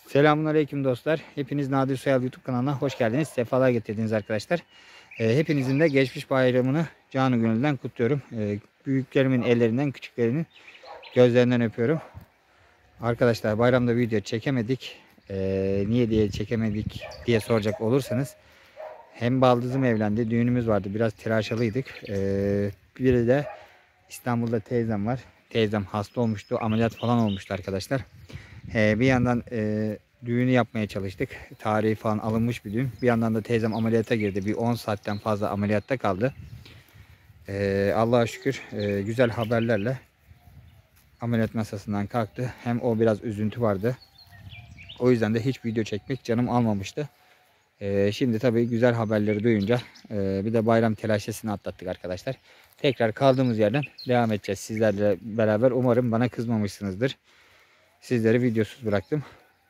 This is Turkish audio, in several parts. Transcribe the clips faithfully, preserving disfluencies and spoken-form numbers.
Selamünaleyküm dostlar. Hepiniz Nadir Soyal YouTube kanalına hoş geldiniz. Sefalar getirdiniz arkadaşlar. Ee, hepinizin de geçmiş bayramını canı gönülden kutluyorum. Ee, büyüklerimin ellerinden, küçüklerinin gözlerinden öpüyorum. Arkadaşlar bayramda video çekemedik. Ee, niye diye çekemedik diye soracak olursanız. Hem baldızım evlendi, düğünümüz vardı. Biraz tıraşalıydık. Ee, bir de İstanbul'da teyzem var. Teyzem hasta olmuştu. Ameliyat falan olmuştu arkadaşlar. Ee, bir yandan e, düğünü yapmaya çalıştık. Tarihi falan alınmış bir düğün. Bir yandan da teyzem ameliyata girdi. Bir on saatten fazla ameliyatta kaldı. Ee, Allah'a şükür e, güzel haberlerle ameliyat masasından kalktı. Hem o biraz üzüntü vardı. O yüzden de hiç video çekmek canım almamıştı. Ee, şimdi tabii güzel haberleri duyunca e, bir de bayram telaşesini atlattık arkadaşlar. Tekrar kaldığımız yerden devam edeceğiz sizlerle beraber. Umarım bana kızmamışsınızdır. Sizleri videosuz bıraktım.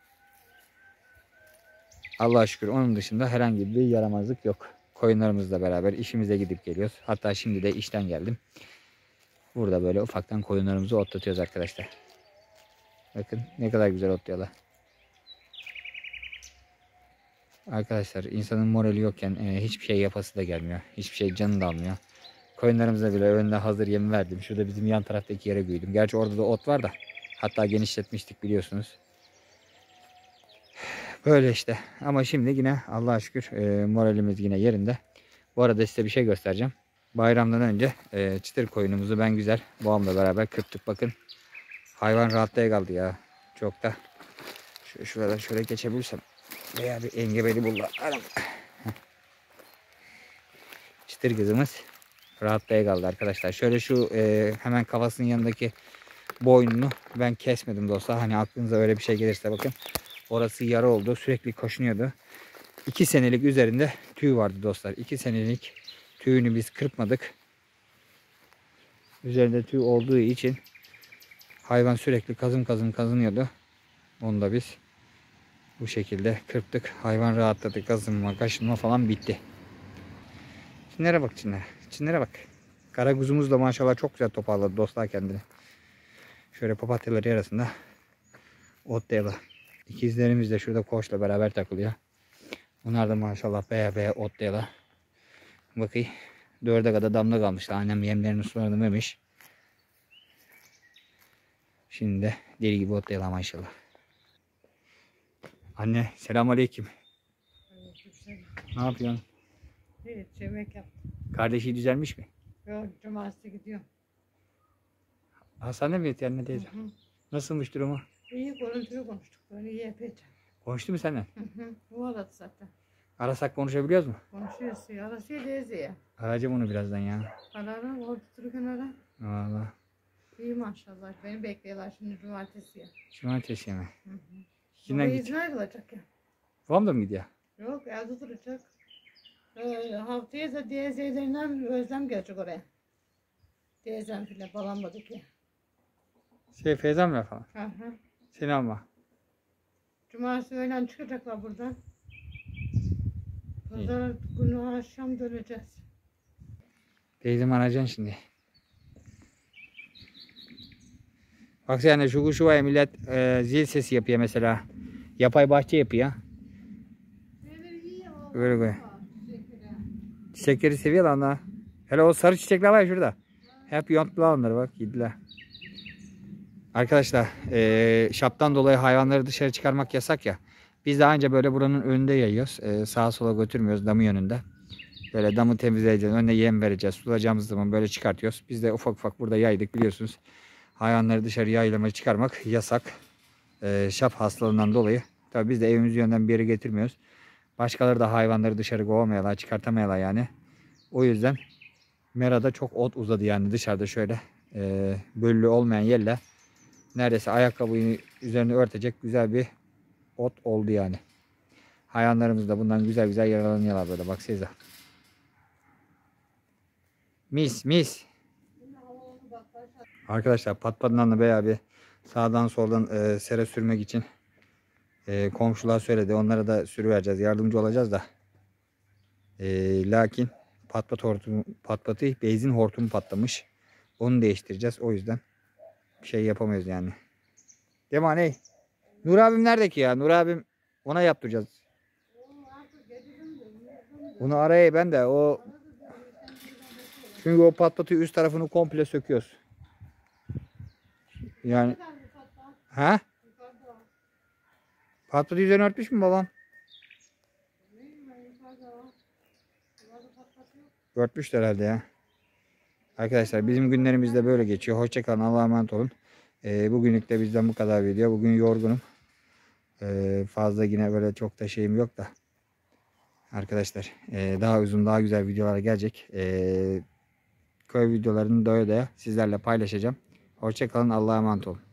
Allah'a şükür onun dışında herhangi bir yaramazlık yok. Koyunlarımızla beraber işimize gidip geliyoruz. Hatta şimdi de işten geldim. Burada böyle ufaktan koyunlarımızı otlatıyoruz arkadaşlar. Bakın ne kadar güzel otluyorlar. Arkadaşlar insanın morali yokken e, hiçbir şey yapası da gelmiyor. Hiçbir şey canı da almıyor. Koyunlarımıza bile önüne hazır yem verdim. Şurada bizim yan taraftaki yere büyüdüm. Gerçi orada da ot var da. Hatta genişletmiştik biliyorsunuz. Böyle işte. Ama şimdi yine Allah'a şükür e, moralimiz yine yerinde. Bu arada size bir şey göstereceğim. Bayramdan önce e, çıtır koyunumuzu ben güzel babamla beraber kırptık. Bakın hayvan rahatlaya kaldı ya. Çok da. Şu, şurada şöyle geçebilirsem. Veya bir engebeli bullar. Çıtır kızımız rahatlaya kaldı arkadaşlar. Şöyle şu e, hemen kafasının yanındaki boynunu ben kesmedim dostlar. Hani aklınıza öyle bir şey gelirse bakın. Orası yara oldu. Sürekli koşunuyordu. iki senelik üzerinde tüy vardı dostlar. iki senelik tüyünü biz kırpmadık. Üzerinde tüy olduğu için hayvan sürekli kazım kazım kazınıyordu. Onu da biz bu şekilde kırptık. Hayvan rahatladı. Kazınma, kaşınma falan bitti. Çinlere bak Çinlere. Çinlere bak. Kara kuzumuz da maşallah çok güzel toparladı dostlar kendini. Şöyle papatyaları arasında otlayalım. İkizlerimiz de şurada koçla beraber takılıyor. Bunlar da maşallah beye beye otlayalım. Bakayım. Dörde kadar damla kalmıştı. Annem yemlerini sularını vermiş. Şimdi de deli gibi otlayalım maşallah. Anne selamünaleyküm. Aleykümselam. Ne yapıyorsun? Evet, yemek yaptım. Kardeşi düzelmiş mi? Yok, cumartesi gidiyorum. Hastanede mi yatıyor anne teyze? Hı hı. Nasılmış durumu? İyi görüntülü konuştuk. Böyle iyi epeyce. Konuştu mu seninle? Hı hı. O aradı zaten. Arasak konuşabiliyoruz mu? Konuşuyoruz. Arası teyze ya. Arayacağım onu birazdan ya. Ararım. Orada dururken ara. Valla. İyi maşallah. Beni bekliyorlar şimdi cumartesi ya. Cumartesi mi? Hı hı. Kimden Baba git? izin ayrılacak ya. Babam da mı gidiyor? Yok, evde duracak. Ee, haftaya da teyzelerinden Özlem gelecek oraya. Teyzem filan balanmadık ya. Şey Feyza'm falan. Hı hı. Seni alma. Cumartesi öğlen çıkacaklar buradan. Pazar günü akşam döneceğiz. Teyzemi arayacaksın şimdi. Baksana yani şu kuşu var ya millet e, zil sesi yapıyor mesela. Yapay bahçe yapıyor. Böyle böyle. Çiçekleri seviyorlar onlar. Hele o sarı çiçekler var ya şurada. Hep yonttular onları bak yediler. Arkadaşlar e, şaptan dolayı hayvanları dışarı çıkarmak yasak ya. Biz daha önce böyle buranın önünde yayıyoruz. E, sağa sola götürmüyoruz damı yönünde. Böyle damı temizleyeceğiz. Önüne yem vereceğiz. Sulayacağımız zaman böyle çıkartıyoruz. Biz de ufak ufak burada yaydık biliyorsunuz. Hayvanları dışarı yaylamaya çıkarmak yasak. E, şap hastalığından dolayı. Tabii biz de evimiz yönden bir yere getirmiyoruz. Başkaları da hayvanları dışarı kovamayalar, çıkartamayalar yani. O yüzden merada çok ot uzadı yani dışarıda şöyle e, böllü olmayan yerle neredeyse ayakkabıyı üzerine örtecek güzel bir ot oldu yani. Hayvanlarımız da bundan güzel güzel yararlanıyorlar böyle bak size. Mis mis. Arkadaşlar patpatından da bayağı bir sağdan soldan e, sere sürmek için e, komşular söyledi. Onlara da sürüvereceğiz. Yardımcı olacağız da. E, lakin patpat hortumu, patpatı benzin hortumu patlamış. Onu değiştireceğiz. O yüzden bir şey yapamıyoruz yani. Değil mi anne? Nur abim nerede ki ya? Nur abim ona yaptıracağız. Bunu araya ben de o çünkü o patlatıyor üst tarafını komple söküyoruz. Yani ha? Patlatı üzerine örtmüş mü babam? Örtmüş herhalde ya. Arkadaşlar bizim günlerimiz de böyle geçiyor. Hoşça kalın. Allah'a emanet olun. Ee, bugünlük de bizden bu kadar video. Bugün yorgunum. Ee, fazla yine böyle çok da şeyim yok da. Arkadaşlar e, daha uzun daha güzel videolar gelecek. E, köy videolarını doya doya sizlerle paylaşacağım. Hoşça kalın. Allah'a emanet olun.